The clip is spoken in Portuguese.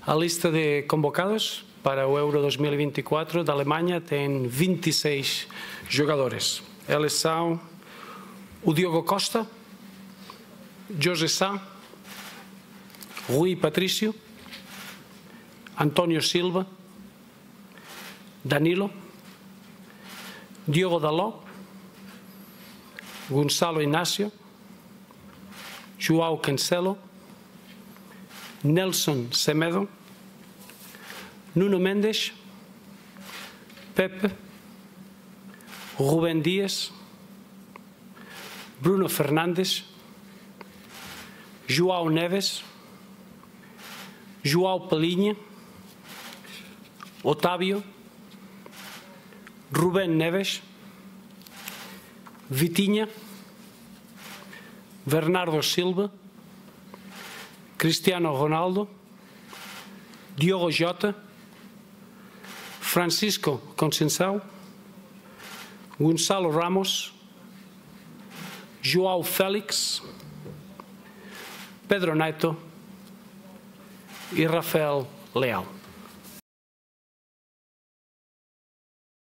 A lista de convocados para o Euro 2024 da Alemanha tem 26 jogadores. Eles são o Diogo Costa, José Sá, Rui Patrício, António Silva, Danilo, Diogo Dalot, Gonçalo Inácio, João Cancelo, Nélson Semedo, Nuno Mendes, Pepe, Rubén Dias, Bruno Fernandes, João Neves, João Palhinha, Otávio, Rubén Neves, Vitinha, Bernardo Silva, Cristiano Ronaldo, Diogo Jota, Francisco Conceição, Gonçalo Ramos, João Félix, Pedro Neto e Rafael Leão.